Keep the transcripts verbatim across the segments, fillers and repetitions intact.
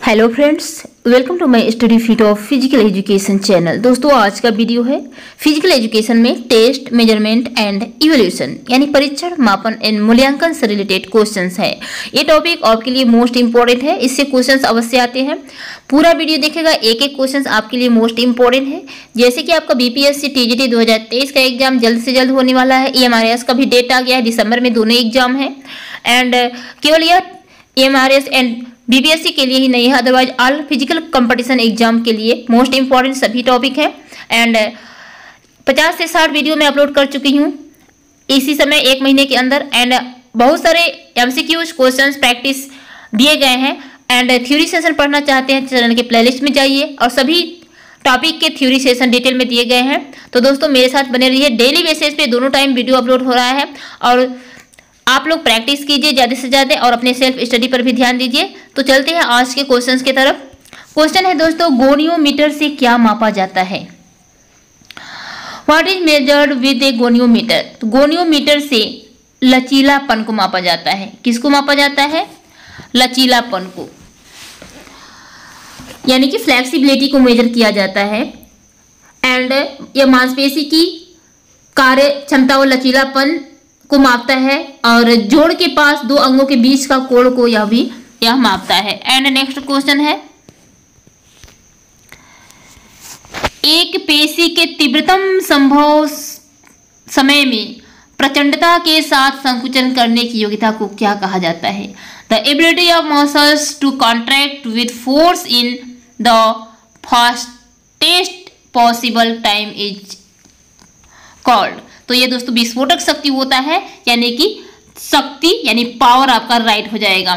Hello friends, welcome to my study fit of physical education channel. दोस्तों, आज का video है फिजिकल एजुकेशन में टेस्ट, मेजरमेंट एंड इवैल्यूएशन यानी परीक्षण, मापन एंड मूल्यांकन से रिलेटेड क्वेश्चंस है। ये टॉपिक आपके लिए मोस्ट इंपॉर्टेंट है, इससे क्वेश्चंस अवश्य आते हैं। पूरा वीडियो देखेगा, एक एक क्वेश्चन आपके लिए मोस्ट इंपॉर्टेंट है। जैसे कि आपका बीपीएससी टीजीटी दो हजार तेईस का एग्जाम जल्द से जल्द होने वाला है। ईएमआरएस का भी डेट आ गया है, दिसंबर में दोनों एग्जाम है। एंड केवल यह ईएमआरएस एंड बीपीएससी के लिए ही नहीं है, otherwise all physical competition exam के लिए मोस्ट इंपॉर्टेंट सभी टॉपिक है। एंड पचास से साठ वीडियो मैं अपलोड कर चुकी हूँ इसी समय एक महीने के अंदर। एंड बहुत सारे एमसीक्यूज क्वेश्चंस प्रैक्टिस दिए गए हैं। एंड थ्योरी सेशन पढ़ना चाहते हैं, चैनल के प्लेलिस्ट में जाइए और सभी टॉपिक के थ्योरी सेशन डिटेल में दिए गए हैं। तो दोस्तों, मेरे साथ बने रहिए। डेली बेसिस पे दोनों टाइम वीडियो अपलोड हो रहा है और आप लोग प्रैक्टिस कीजिए ज़्यादा से ज़्यादा और अपने सेल्फ स्टडी पर भी ध्यान दीजिए। तो चलते हैं आज के क्वेश्चंस की तरफ। क्वेश्चन है दोस्तों, गोनियोमीटर से क्या मापा जाता है? What is measured with a goniometer? तो गोनियोमीटर से लचीलापन को मापा जाता है। किसको मापा जाता है? लचीलापन को, यानी कि फ्लेक्सिबिलिटी को मेजर किया जाता है। एंड यह मांसपेशी की कार्य क्षमता और लचीलापन को मापता है और जोड़ के पास दो अंगों के बीच का कोण को यह भी यह मापता है। एंड नेक्स्ट क्वेश्चन है, एक पेशी के तीव्रतम संभव समय में प्रचंडता के साथ संकुचन करने की योग्यता को क्या कहा जाता है? The ability of muscles to contract with force in the fastest possible time is called. तो ये दोस्तों विस्फोटक शक्ति होता है, यानी कि शक्ति यानी पावर आपका राइट हो जाएगा।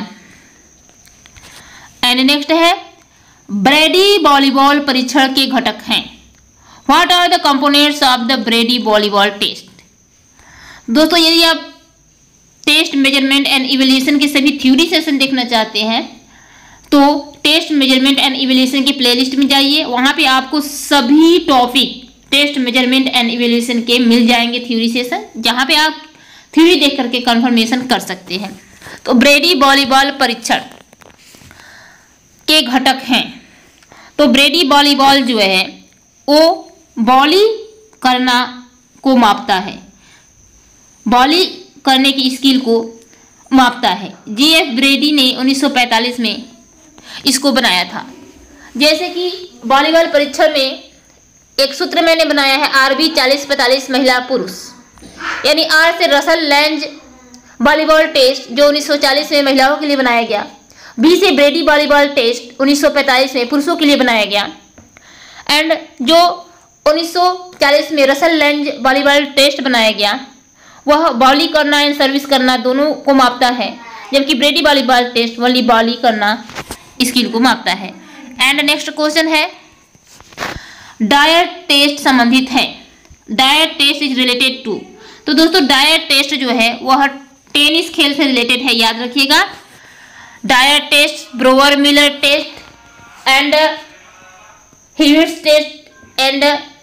एंड नेक्स्ट है, ब्रेडी वॉलीबॉल परीक्षण के घटक हैं। What are the components of the Brady volleyball test? दोस्तों, यदि आप टेस्ट, मेजरमेंट एंड इवैल्यूएशन के सभी थ्योरी सेशन देखना चाहते हैं तो टेस्ट, मेजरमेंट एंड इवैल्यूएशन की प्लेलिस्ट में जाइए। वहां पे आपको सभी topic test, measurement and evaluation के मिल जाएंगे थ्योरी सेशन, जहां पे आप थ्योरी देख करके कंफर्मेशन कर सकते हैं। तो ब्रेडी वॉलीबॉल परीक्षण के घटक हैं। तो ब्रेडी वॉलीबॉल जो है वो बॉली करना को मापता है, बॉली करने की स्किल को मापता है। जी एफ ब्रेडी ने उन्नीस सौ पैंतालीस में इसको बनाया था। जैसे कि वॉलीबॉल परीक्षण में एक सूत्र मैंने बनाया है, आर बी चालीस पैंतालीस महिला पुरुष, यानी आर से रसल लैंज वॉलीबॉल टेस्ट जो उन्नीस सौ चालीस में महिलाओं के लिए बनाया गया, बी से ब्रेडी वॉलीबॉल टेस्ट उन्नीस सौ पैंतालीस में पुरुषों के लिए बनाया गया। एंड जो उन्नीस सौ चालीस में रसल लैंज वॉलीबॉल टेस्ट बनाया गया वह बॉली करना एंड सर्विस करना दोनों को मापता है, जबकि Brady volleyball test volleyball करना स्किल को मापता है। एंड नेक्स्ट क्वेश्चन है, डायट टेस्ट संबंधित है। Dyer test is related to. तो दोस्तों, डायट टेस्ट जो है वह टेनिस खेल से रिलेटेड है, याद रखिएगा। Dyer test, Broer Miller test and Hewitt's test and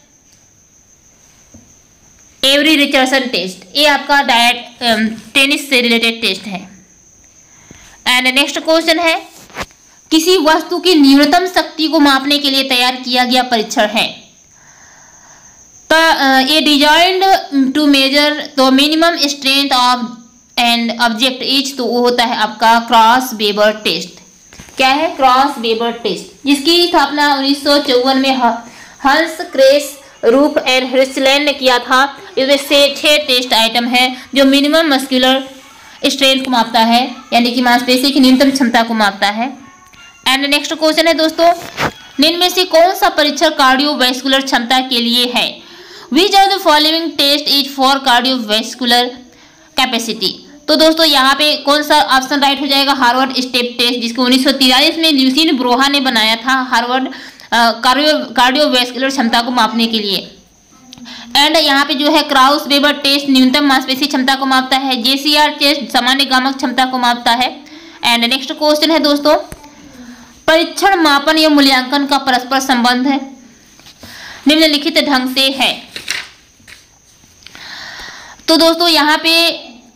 Avery Richardson test, ये आपका डायट टेनिस से रिलेटेड टेस्ट है। एंड नेक्स्ट क्वेश्चन है, किसी वस्तु की न्यूनतम शक्ति को मापने के लिए तैयार किया गया परीक्षण है। तो ये designed to measure the minimum strength of and object is, तो वो होता है आपका क्रॉस वेबर टेस्ट। क्या है? क्रॉस वेबर टेस्ट, जिसकी स्थापना उन्नीस सौ चौवन में हंस क्रेस रूफ एंड हिर्सलैंड ने किया था। इसमें से छह टेस्ट आइटम है जो मिनिमम मस्कुलर स्ट्रेंथ को मापता है, यानी कि मांसपेशी की न्यूनतम क्षमता को मापता है। एंड नेक्स्ट क्वेश्चन है दोस्तों, निम्न में से कौन सा परीक्षण कार्डियोवैस्कुलर क्षमता के लिए है? Which are the following test is for cardiovascular capacity? तो दोस्तों, यहाँ पे कौन सा ऑप्शन राइट हो जाएगा? हार्वर्ड स्टेप टेस्ट, जिसको उन्नीस सौ तिरालीस में ल्यूसीन ब्रोहा ने बनाया था हार्वर्ड कार्डियो कार्डियोवैस्कुलर क्षमता को मापने के लिए। एंड यहाँ पे जो है क्राउस वेबर टेस्ट न्यूनतम मांसपेशी क्षमता को मापता है। जेसीआर टेस्ट सामान्य गामक क्षमता को मापता है। एंड नेक्स्ट क्वेश्चन है दोस्तों, परीक्षण, मापन या मूल्यांकन का परस्पर संबंध है निम्नलिखित ढंग से है। तो दोस्तों, यहाँ पे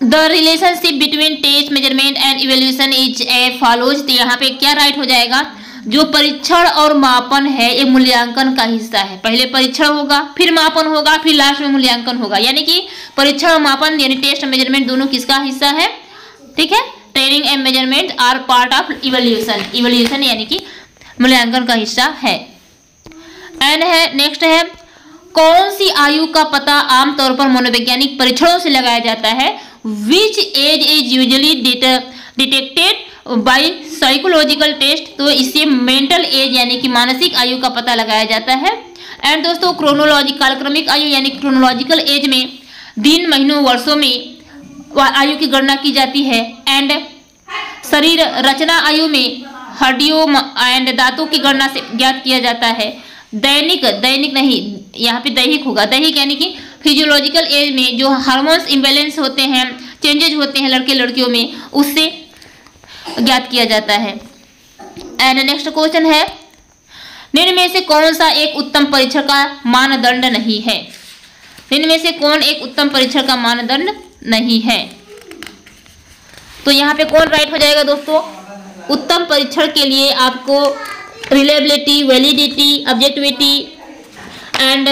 the relationship between test measurement and evaluation is a follows. तो यहाँ पे क्या राइट हो जाएगा, जो परीक्षण और मापन है ये मूल्यांकन का हिस्सा है। पहले परीक्षण होगा, फिर मापन होगा, फिर लास्ट में मूल्यांकन होगा। यानी कि परीक्षण और मापन यानी टेस्ट मेजरमेंट दोनों किसका हिस्सा है, ठीक है। Training and measurement are part of evolution, evolution यानी कि मूल्यांकन का हिस्सा है। एंड है नेक्स्ट है, कौन सी आयु का पता आमतौर पर मनोवैज्ञानिक परीक्षणों से लगाया जाता है। Which age is usually detected by psychological test. तो इससे मेंटल एज यानी कि मानसिक आयु का पता लगाया जाता है। एंड दोस्तों क्रोनोलॉजी कालक्रमिक आयु यानी क्रोनोलॉजिकल एज में दिन महीनों वर्षों में आयु की गणना की जाती है। एंड शरीर रचना आयु में हड्डियों एंड दांतों की गणना से ज्ञात किया जाता है। दैनिक दैनिक नहीं, यहाँ पे दैहिक होगा। दैहिक यानी कि फिजियोलॉजिकल एज में जो हार्मोन्स इम्बैलेंस होते हैं, चेंजेज होते हैं लड़के लड़कियों में, उससे ज्ञात किया जाता है। एंड नेक्स्ट क्वेश्चन है, निम्न में से कौन सा एक उत्तम परीक्षण का मानदंड नहीं है। निम्न में से कौन एक उत्तम परीक्षण का मानदंड नहीं है। तो यहाँ पे कौन राइट हो जाएगा दोस्तों, उत्तम परीक्षण के लिए आपको reliability, validity, objectivity and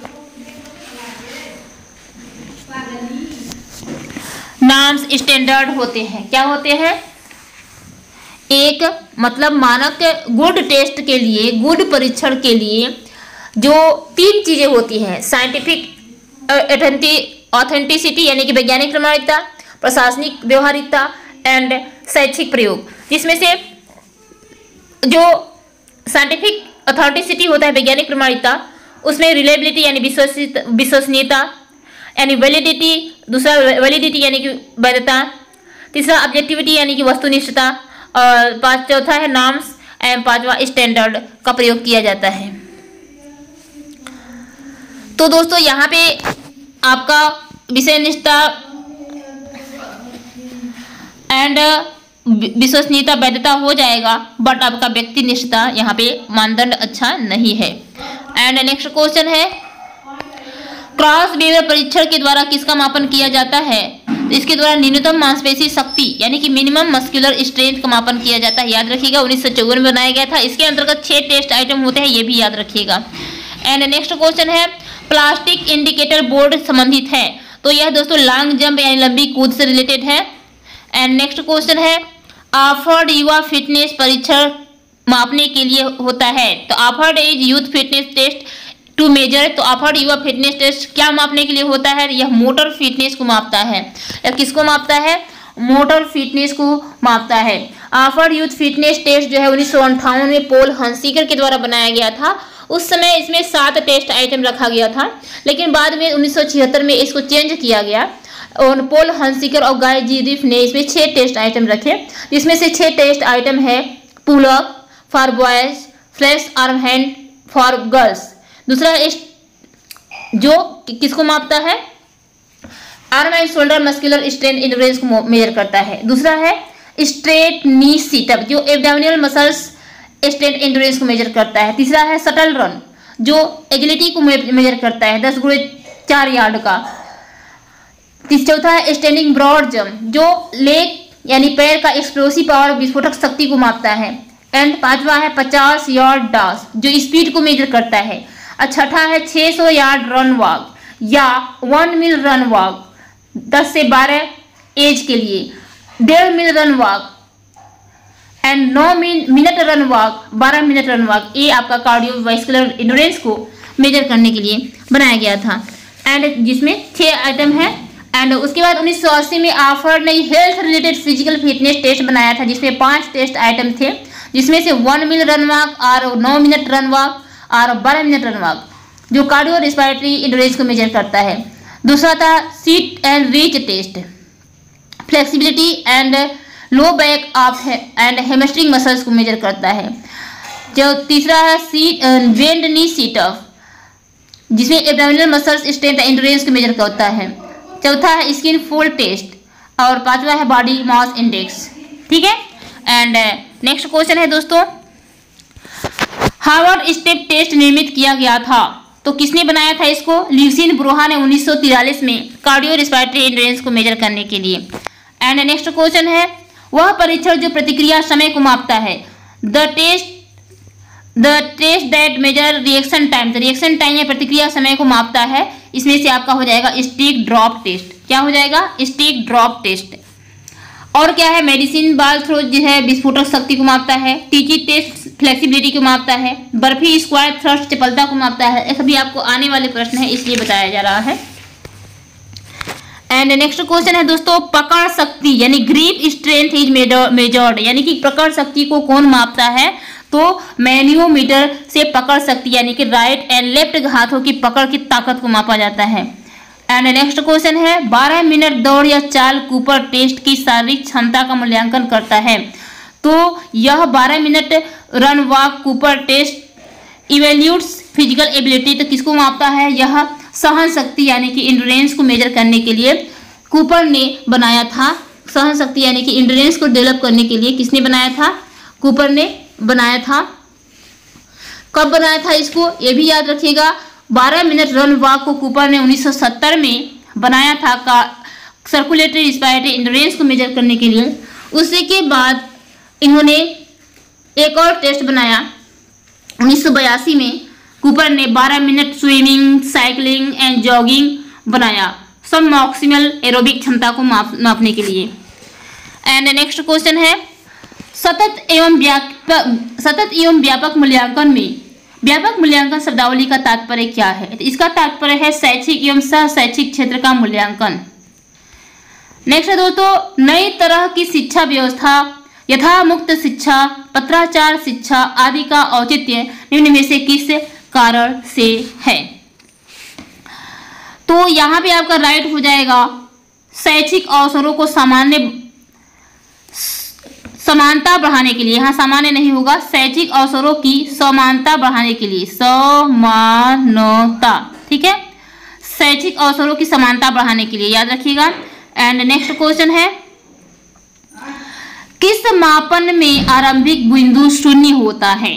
norms standard होते हैं। क्या होते हैं, एक मतलब मानक गुड टेस्ट के लिए, गुड परीक्षण के लिए जो तीन चीजें होती हैं, साइंटिफिक ऑथेंटिसिटी यानी कि वैज्ञानिक प्रामाणिकता, प्रशासनिक व्यवहारिकता एंड शैक्षिक प्रयोग। जिसमें से जो साइंटिफिक अथॉरिटिसिटी होता है, वैज्ञानिक प्रमाणिकता, उसमें रिलायबिलिटी यानी विश्वसनीयता यानी वैलिडिटी, दूसरा वैलिडिटी यानी कि वैधता, तीसरा ऑब्जेक्टिविटी यानी कि वस्तुनिष्ठता, और पांच चौथा है नॉर्म्स एंड पांचवा स्टैंडर्ड का प्रयोग किया जाता है। तो दोस्तों यहाँ पे आपका विषय निष्ठा एंड विश्वसनीयता वैधता हो जाएगा, बट आपका व्यक्ति निष्ठता यहाँ पे मानदंड अच्छा नहीं है। एंड नेक्स्ट क्वेश्चन है, क्रॉस बेवर परीक्षण के द्वारा किसका मापन किया जाता है। तो इसके द्वारा न्यूनतम मांसपेशी शक्ति यानी कि मिनिमम मस्कुलर स्ट्रेंथ का मापन किया जाता है। याद रखिएगा उन्नीस सौ चौवन में बनाया गया था। इसके अंतर्गत छह टेस्ट आइटम होते हैं, ये भी याद रखिएगा। एंड नेक्स्ट क्वेश्चन है, प्लास्टिक इंडिकेटर बोर्ड संबंधित है। तो यह दोस्तों लॉन्ग जंप यानी लंबी कूद से रिलेटेड है। एंड नेक्स्ट क्वेश्चन है, ऑफर्ड युवा फिटनेस परीक्षण मापने के लिए होता है। तो AAHPERD is youth fitness test to measure. तो ऑफर्ड युवा फिटनेस टेस्ट क्या मापने के लिए होता है, यह मोटर फिटनेस को मापता है। या किसको मापता है, मोटर फिटनेस को मापता है। ऑफर्ड यूथ फिटनेस टेस्ट जो है उन्नीस सौ अंठावन में पॉल हंसिकर के द्वारा बनाया गया था। उस समय इसमें सात टेस्ट आइटम रखा गया था, लेकिन बाद में उन्नीस सौ छिहत्तर में इसको चेंज किया गया और पॉल हंसिकर और गाय जीरिफ ने इसमें छह टेस्ट आइटम रखे, जिसमें से छह टेस्ट आइटम है pull up for boys, flash arm hand for girls. दूसरा जो किसको मापता है, arm and shoulder muscular strength endurance को मेजर करता है। दूसरा है स्ट्रेट नी सिटअप जो एब्डोमिनल मसल्स स्ट्रेंथ एंड्योरेंस को मेजर करता है। तीसरा है शटल रन जो एजिलिटी को मेजर करता है, दस गुणे चार यार्ड का। चौथा है स्टैंडिंग ब्रॉड जंप जो लेग यानी पैर का एक्सप्लोसिव पावर विस्फोटक शक्ति को मापता है। एंड पांचवा है पचास यार्ड डास जो स्पीड को मेजर करता है। और छठा है छह सौ यार्ड रन वॉक या वन मिल रन वॉक दस से बारह एज के लिए, डेढ़ मिल रन वॉक एंड नौ मिनट रन वॉक, बारह मिनट रन वॉक। ये आपका कार्डियोवास्कुलर एंड्योरेंस को मेजर करने के लिए बनाया गया था। एंड जिसमें छह आइटम है। एंड उसके बाद उन्नीस सौ अस्सी में ऑफर्ड ने health related physical fitness test बनाया था, जिसमें पांच टेस्ट आइटम थे, जिसमें से वन मिल रन वॉक और नौ मिनट रन वॉक और बारह मिनट रन वॉक जो कार्डियो रेस्पिरेटरी एंड्योरेंस को मेजर करता है। दूसरा था sit and reach test, flexibility and low back of and hamstring muscles को मेजर करता है। जो तीसरा है sit bend knee sit up जिसमें एब्डोमिनल मसल्स स्ट्रेंथ एंड्योरेंस को मेजर करता है। चौथा है स्किन फोल्ड टेस्ट और पांचवा है बॉडी मास इंडेक्स। ठीक है। एंड नेक्स्ट क्वेश्चन है दोस्तों, हार्वर्ड स्टेप टेस्ट निर्मित किया गया था। तो किसने बनाया था इसको, ल्यूसिन ब्रोहा ने उन्नीस सौ तिरालीस में कार्डियो रेस्पिरेटरी एंड्योरेंस को मेजर करने के लिए। एंड नेक्स्ट क्वेश्चन है, वह परीक्षण जो प्रतिक्रिया समय को मापता है। The test the test that measure reaction time, तो रिएक्शन टाइम या प्रतिक्रिया समय को मापता है, इसमें से आपका हो जाएगा स्टिक ड्रॉप टेस्ट। क्या हो जाएगा? Stick drop test. और क्या है? मेडिसिन बॉल थ्रो जो है विस्फोटक शक्ति को मापता है। टीची टेस्ट फ्लेक्सिबिलिटी को मापता है। बर्फी स्क्वायर थ्रस्ट चपलता को मापता है। ये सभी आपको आने वाले प्रश्न है, इसलिए बताया जा रहा है। एंड नेक्स्ट क्वेश्चन है दोस्तों, पकड़ शक्ति यानी ग्रिप स्ट्रेंथ इज मेजर्ड, यानी कि पकड़ शक्ति को कौन मापता है? तो मैनियोमीटर से पकड़ शक्ति यानी कि राइट एंड लेफ्ट हाथों की पकड़ की ताकत को मापा जाता है। एंड नेक्स्ट क्वेश्चन है, बारह मिनट दौड़ या चाल कूपर टेस्ट की शारीरिक क्षमता का मूल्यांकन करता है। तो यह बारह minute run walk Cooper test evaluates physical ability, तो किसको मापता है? यह सहन शक्ति यानी कि इंड्योरेंस को मेजर करने के लिए कूपर ने बनाया था। सहन शक्ति यानी कि इंड्योरेंस को डेवलप करने के लिए किसने बनाया था? कूपर ने बनाया था। कब बनाया था इसको? ये भी याद रखिएगा। बारह मिनट रन वॉक को कूपर ने उन्नीस सौ सत्तर में बनाया था का सर्कुलेटरी रेस्पिरेटरी एंड्योरेंस को मेजर करने के लिए। उसी के बाद इन्होंने एक और टेस्ट बनाया उन्नीस सौ बयासी में। कूपर ने बारह minute swimming, cycling and jogging बनाया सब मैक्सिमल एरोबिक क्षमता को माप मापने के लिए। एंड नेक्स्ट क्वेश्चन है, सतत एवं व्यापक सतत एवं व्यापक मूल्यांकन में व्यापक मूल्यांकन शब्दावली का तात्पर्य क्या है? तो इसका तात्पर्य है शैक्षिक एवं सह शैक्षिक क्षेत्र का मूल्यांकन। नेक्स्ट है दोस्तों, नई तरह की शिक्षा व्यवस्था यथा मुक्त शिक्षा, पत्राचार शिक्षा आदि का औचित्य निम्न में से किस कारण से है? तो यहाँ पे आपका राइट हो जाएगा शैक्षिक अवसरों को सामान्य समानता बढ़ाने के लिए। यहाँ सामान्य नहीं होगा, शैक्षिक अवसरों की समानता बढ़ाने के लिए, समानता, ठीक है, शैक्षिक अवसरों की समानता बढ़ाने के लिए याद रखिएगा। एंड नेक्स्ट क्वेश्चन है, किस मापन में आरंभिक बिंदु शून्य होता है?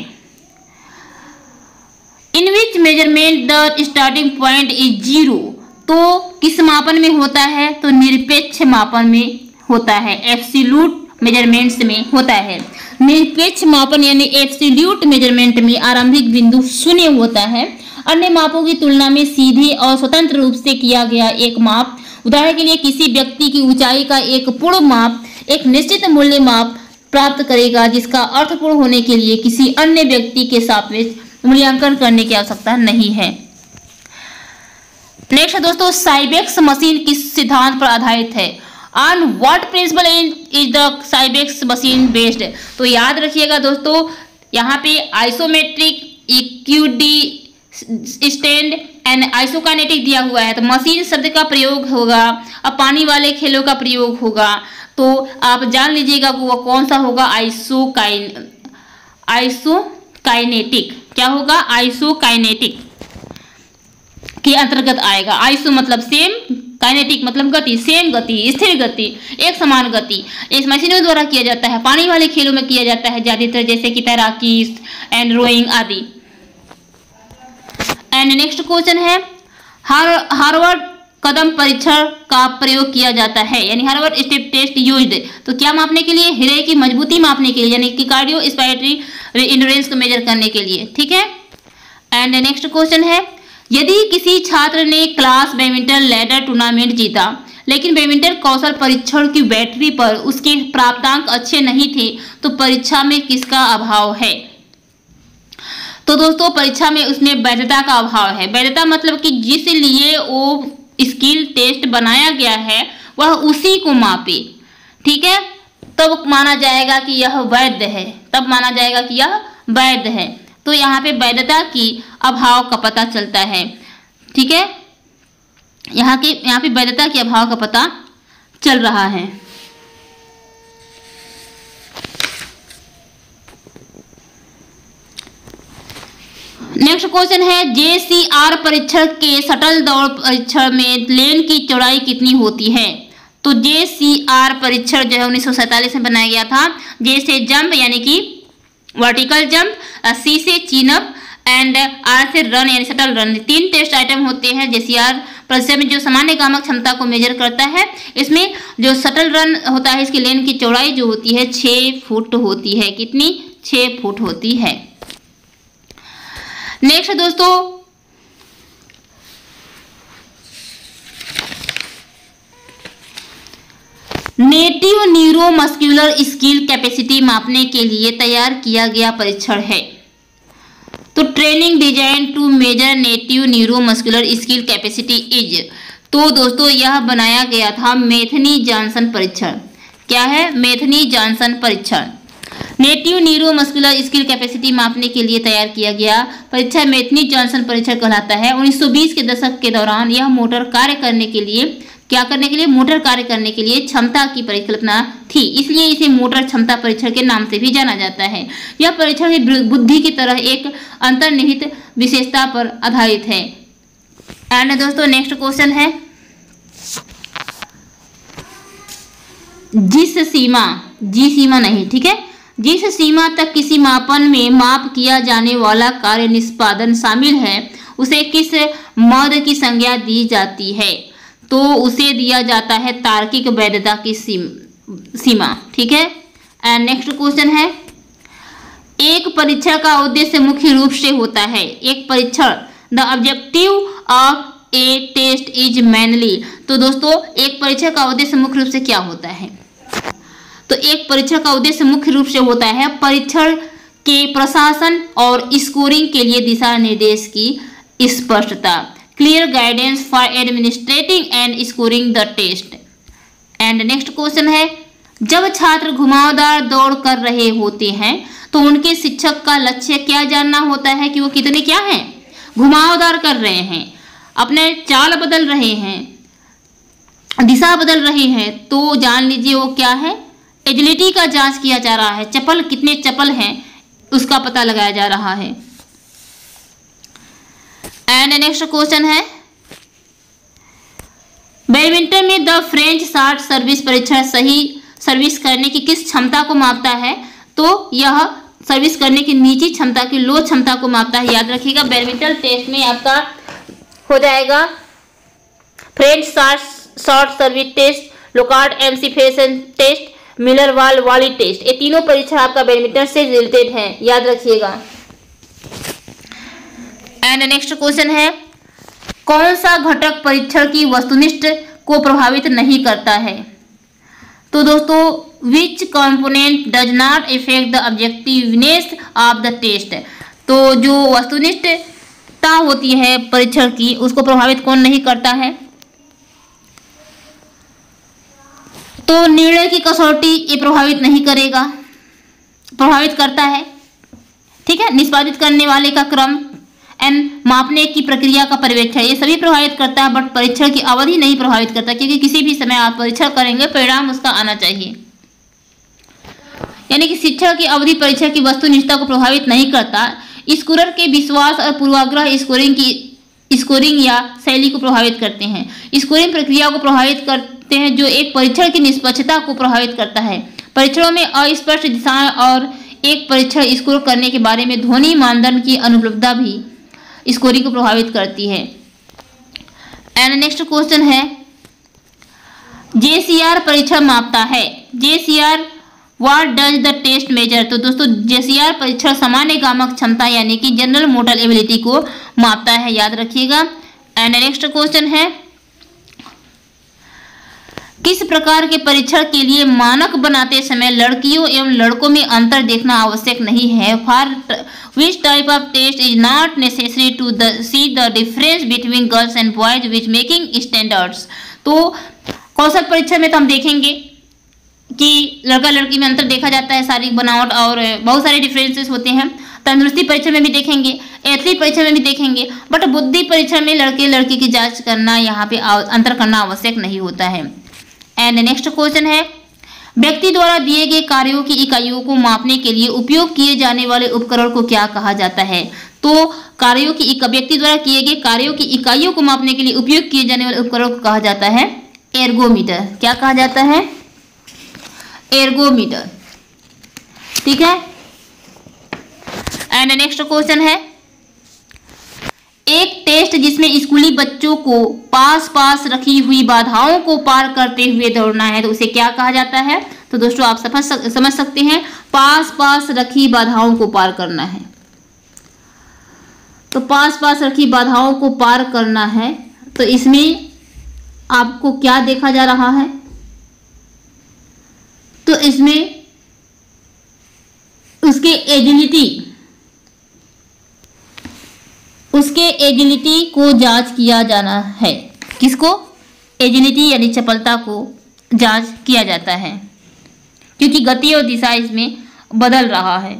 In which measurement the starting point is zero, तो किस मापन में होता है? तो निरपेक्ष मापन में होता है, एब्सोल्यूट मेजरमेंट्स में होता है। निरपेक्ष मापन यानी एब्सोल्यूट मेजरमेंट में आरंभिक बिंदु शून्य होता है। अन्य मापों की तुलना में सीधे और स्वतंत्र रूप से किया गया एक माप, उदाहरण के लिए किसी व्यक्ति की ऊंचाई का एक पूर्ण माप एक निश्चित मूल्य माप प्राप्त करेगा, जिसका अर्थपूर्ण होने के लिए किसी अन्य व्यक्ति के सापेक्ष मूल्यांकन करने की आवश्यकता नहीं है। नेक्स्ट दोस्तों, साइबेक्स मशीन किस सिद्धांत पर आधारित है? On what principle is the Cybex machine based? तो याद रखिएगा दोस्तों, यहाँ पे आइसोमेट्रिक, इक्विडी स्टैंड एंड आइसोकाइनेटिक दिया हुआ है, तो मशीन शब्द का प्रयोग होगा। अब पानी वाले खेलों का प्रयोग होगा, तो आप जान लीजिएगा वो कौन सा होगा, आइसोकाइन आइसोकाइनेटिक। क्या होगा? आइसोकाइनेटिक के अंतर्गत आएगा। आइसो मतलब सेम, काइनेटिक मतलब गति, सेम गति, स्थिर गति, एक समान गति। इस मशीनों द्वारा किया जाता है, पानी वाले खेलों में किया जाता है ज्यादातर, जैसे कि तैराकी एंड रोइंग आदि। एंड नेक्स्ट क्वेश्चन है, हार हार्वर्ड कदम परीक्षण का प्रयोग किया जाता है, यानी हार्वर्ड स्टेप टेस्ट यूज्ड, तो क्या मापने के लिए? हृदय की मजबूती मापने के लिए, यानी कि कार्डियो रेस्पिरेटरी एंड्योरेंस को मेजर करने के लिए, ठीक है। एंड नेक्स्ट क्वेश्चन है, यदि किसी छात्र ने क्लास बैडमिंटन लैडर टूर्नामेंट जीता, लेकिन बैडमिंटन कौशल परीक्षण की बैटरी पर उसके प्राप्तांक अच्छे नहीं थे, तो परीक्षा में किसका अभाव है? तो दोस्तों परीक्षा में उसमें वैधता का अभाव है। वैधता मतलब कि जिस लिए वो स्किल टेस्ट बनाया गया है वह उसी को मापे, ठीक है, तब माना जाएगा कि यह वैध है, तब माना जाएगा कि यह वैध है। तो यहाँ पे वैधता की अभाव का पता चलता है, ठीक है, यहाँ के यहाँ पे वैधता के अभाव का पता चल रहा है। नेक्स्ट क्वेश्चन है, जेसीआर परीक्षण के शटल दौड़ परीक्षण में लेन की चौड़ाई कितनी होती है? तो जेसीआर परीक्षण जो है उन्नीस सौ सैंतालीस में बनाया गया था। जे से जंप यानी कि वर्टिकल जंप, सी से चीन अप एंड आर से रन यानी शटल रन, तीन टेस्ट आइटम होते हैं जेसीआर परीक्षण में जो सामान्य गामक क्षमता को मेजर करता है। इसमें जो शटल रन होता है इसकी लेन की चौड़ाई जो होती है छः फुट होती है। कितनी? छः फुट होती है। नेक्स्ट दोस्तों, नेटिव न्यूरोमस्कुलर स्किल कैपेसिटी मापने के लिए तैयार किया गया परीक्षण है। तो training design to measure native neuromuscular skill capacity is, तो दोस्तों यह बनाया गया था मेथनी जॉनसन परीक्षण। क्या है? मेथनी जॉनसन परीक्षण। नेटिव न्यूरोमस्कुलर स्किल कैपेसिटी मापने के लिए तैयार किया गया परीक्षण मेथनी जॉनसन परीक्षण कहलाता है। उन्नीस सौ बीस के दशक के दौरान यह मोटर कार्य करने के लिए क्या करने के लिए मोटर कार्य करने के लिए क्षमता की परिकल्पना थी, इसलिए इसे मोटर क्षमता परीक्षण के नाम से भी जाना जाता है। यह परीक्षण बुद्धि की तरह एक अंतर्निहित विशेषता पर आधारित है। एंड दोस्तों नेक्स्ट क्वेश्चन है, जिस सीमा जी सीमा नहीं, ठीक है, जिस सीमा तक किसी मापन में माप किया जाने वाला कार्य निष्पादन शामिल है उसे किस मद की संज्ञा दी जाती है? तो उसे दिया जाता है तार्किक वैधता की सीमा। ठीक है। एंड नेक्स्ट क्वेश्चन है, एक परीक्षण का उद्देश्य मुख्य रूप से होता है, एक परीक्षण the objective of a test is mainly, तो दोस्तों एक परीक्षण का उद्देश्य मुख्य रूप से क्या होता है? तो एक परीक्षण का उद्देश्य मुख्य रूप से होता है परीक्षण के प्रशासन और स्कोरिंग के लिए दिशा निर्देश की स्पष्टता, clear guidance for administrating and scoring the test. And next question है, जब छात्र घुमावदार दौड़ कर रहे होते हैं तो उनके शिक्षक का लक्ष्य क्या जानना होता है कि वो कितने क्या हैं, घुमावदार कर रहे हैं, अपने चाल बदल रहे हैं, दिशा बदल रहे हैं, तो जान लीजिए वो क्या है, एजिलिटी का जांच किया जा रहा है, चपल कितने चपल हैं उसका पता लगाया जा रहा है। एंड नेक्स्ट क्वेश्चन है, बैडमिंटन में द फ्रेंच शॉर्ट सर्विस परीक्षण सही सर्विस करने की किस क्षमता को मापता है? तो यह सर्विस करने की निजी क्षमता की लो क्षमता को मापता है। याद रखिएगा बैडमिंटन टेस्ट में आपका हो जाएगा French short service test, Lockhart McPherson test, Miller wall volley test, ये तीनों परीक्षण आपका बैडमिंटन से रिलेटेड है, याद रखिएगा। एंड नेक्स्ट क्वेश्चन है, कौन सा घटक परीक्षण की वस्तुनिष्ठ को प्रभावित नहीं करता है? तो दोस्तों which component does not affect the objectiveness of the test, तो जो वस्तुनिष्ठता होती है परीक्षण की उसको प्रभावित कौन नहीं करता है? तो निर्णय की कसौटी ये प्रभावित नहीं करेगा, प्रभावित करता है, ठीक है। निष्पादित करने वाले का क्रम एंड मापने की प्रक्रिया का पर्यवेक्षण ये सभी प्रभावित करता है, बट परीक्षण की अवधि नहीं प्रभावित करता, क्योंकि किसी भी समय आप परीक्षण करेंगे परिणाम उसका आना चाहिए। यानी कि शिक्षण की अवधि परीक्षण की वस्तुनिष्ठता को प्रभावित नहीं करता। स्कोरर के विश्वास और पूर्वाग्रह स्कोरिंग की स्कोरिंग या शैली को प्रभावित करते हैं, स्कोरिंग प्रक्रिया को प्रभावित करते हैं, जो एक परीक्षण की निष्पक्षता को प्रभावित करता है। परीक्षणों में अस्पष्ट दिशाएं और एक परीक्षण स्कोर करने के बारे में ध्वनि मानदंड की अनुपलब्धता भी स्कोरिंग को प्रभावित करती है। एंड नेक्स्ट क्वेश्चन है, जेसीआर परीक्षण मापता है, JCR what does the test measure, तो दोस्तों जेसीआर परीक्षण सामान्य गामक क्षमता यानी कि जनरल मोटर एबिलिटी को मापता है, याद रखिएगा। एंड नेक्स्ट क्वेश्चन है, किस प्रकार के परीक्षण के लिए मानक बनाते समय लड़कियों एवं लड़कों में अंतर देखना आवश्यक नहीं है? For which type of test is not necessary to the see the difference between girls and boys which making standards, तो कौशल परीक्षण में तो हम देखेंगे कि लड़का लड़की में अंतर देखा जाता है, शारीरिक बनावट और बहुत सारे डिफरेंसेस होते हैं। तंदुरुस्ती परीक्षण में भी देखेंगे, एथलीट परीक्षण में भी देखेंगे, बट बुद्धि परीक्षण में लड़के लड़की की जांच करना यहाँ पे अंतर करना आवश्यक नहीं होता है। एंड नेक्स्ट क्वेश्चन है, व्यक्ति द्वारा दिए गए कार्यों की इकाइयों को मापने के लिए उपयोग किए जाने वाले उपकरण को क्या कहा जाता है? तो कार्यों की व्यक्ति द्वारा किए गए कार्यों की इकाइयों को मापने के लिए उपयोग किए जाने वाले उपकरण को कहा जाता है एर्गोमीटर। क्या कहा जाता है? एर्गोमीटर, ठीक है। एंड नेक्स्ट क्वेश्चन है, एक टेस्ट जिसमें स्कूली बच्चों को पास पास रखी हुई बाधाओं को पार करते हुए दौड़ना है तो उसे क्या कहा जाता है? तो दोस्तों आप समझ समझ सकते हैं, पास पास रखी बाधाओं को पार करना है। तो पास पास रखी बाधाओं को पार करना है, तो इसमें आपको क्या देखा जा रहा है? तो इसमें उसके एजिलिटी उसके एजिलिटी को जांच किया जाना है। किसको? एजिलिटी यानी चपलता को जांच किया जाता है, क्योंकि गति और दिशा इसमें बदल रहा है।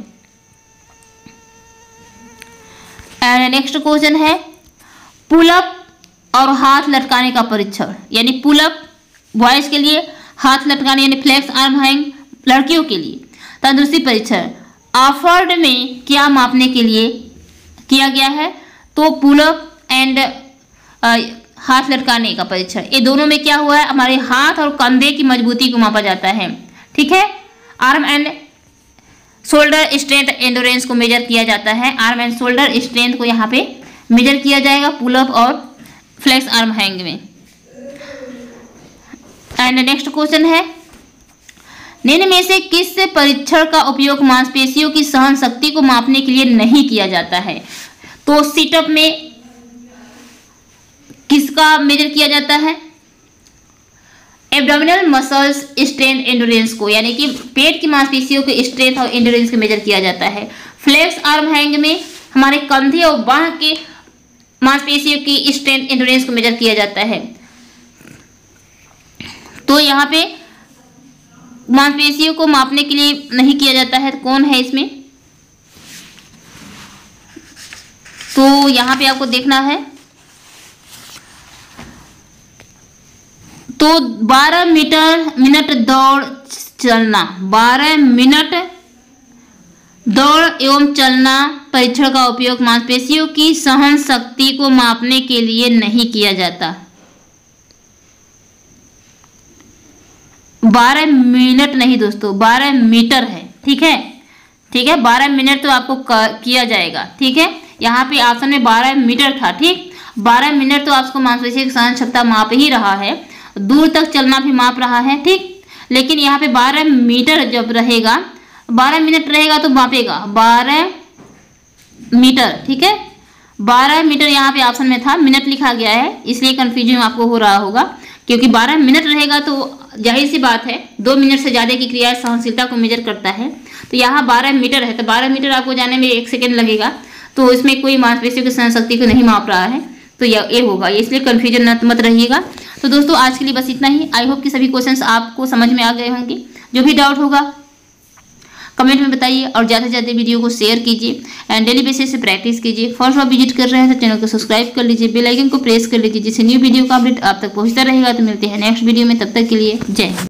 एंड नेक्स्ट क्वेश्चन है पुलअप और हाथ लटकाने का परीक्षण, यानी पुलअप बॉयज के लिए, हाथ लटकाने यानी फ्लेक्स आर्म हैंग लड़कियों के लिए। तंदुरुस्ती परीक्षण ऑफर्ड में क्या मापने के लिए किया गया है? तो पुलअप एंड हाथ लटकाने का परीक्षण, ये दोनों में क्या हुआ है? हमारे हाथ और कंधे की मजबूती को मापा जाता है। ठीक है, arm and shoulder strength endurance को मेजर किया जाता है। आर्म एंड शोल्डर स्ट्रेंथ को यहाँ पे मेजर किया जाएगा पुलअप और फ्लेक्स आर्म हैंग में। एंड नेक्स्ट क्वेश्चन है निम्न में से किस परीक्षण का उपयोग मांसपेशियों की सहन शक्ति को मापने के लिए नहीं किया जाता है? तो सिटअप में किसका मेजर किया जाता है? एब्डोमिनल मसल्स स्ट्रेंथ एंडोरेंस को, यानी कि पेट की मांसपेशियों के स्ट्रेंथ और एंडोरेंस को मेजर किया जाता है। फ्लेक्स आर्म हैंग में हमारे कंधे और बाह के मांसपेशियों की स्ट्रेंथ एंडोरेंस को मेजर किया जाता है। तो यहाँ पे मांसपेशियों को मापने के लिए नहीं किया जाता है, तो कौन है इसमें? तो यहाँ पे आपको देखना है, तो बारह मीटर मिनट दौड़ चलना, बारह मिनट दौड़ एवं चलना परीक्षण का उपयोग मांसपेशियों की सहन शक्ति को मापने के लिए नहीं किया जाता। बारह मिनट नहीं दोस्तों, बारह मीटर है। ठीक है, ठीक है, बारह मिनट तो आपको किया जाएगा। ठीक है, यहाँ पे ऑप्शन में बारह मीटर था। ठीक, बारह मिनट तो आपको मांसपेशियों की सहन क्षमता माप ही रहा है, दूर तक चलना भी माप रहा है। ठीक, लेकिन यहाँ पे बारह मीटर जब रहेगा, बारह मिनट रहेगा तो मापेगा बारह मीटर। ठीक है, बारह मीटर यहाँ पे ऑप्शन में था, मिनट लिखा गया है, इसलिए कंफ्यूजन आपको हो रहा होगा, क्योंकि बारह मिनट रहेगा तो जाहिर सी बात है दो मिनट से ज़्यादा की क्रिया सहनशीलता को मेजर करता है। तो यहाँ बारह मीटर है, तो बारह मीटर आपको जाने में एक सेकेंड लगेगा, तो इसमें कोई मांसपेशियों की सहन शक्ति को नहीं माप रहा है, तो यह ये होगा, इसलिए कन्फ्यूजन मत रहिएगा। तो दोस्तों आज के लिए बस इतना ही। आई होप कि सभी क्वेश्चंस आपको समझ में आ गए होंगे। जो भी डाउट होगा कमेंट में बताइए और ज़्यादा से ज़्यादा वीडियो को शेयर कीजिए एंड डेली बेसिस से प्रैक्टिस कीजिए। फर्स्ट बार विजिट कर रहे हैं तो चैनल को सब्सक्राइब कर लीजिए, बेल आइकन को प्रेस कर लीजिए, जिससे न्यू वीडियो का अपडेट आप तक पहुंचता रहेगा। तो मिलते हैं नेक्स्ट वीडियो में, तब तक के लिए जय हिंद।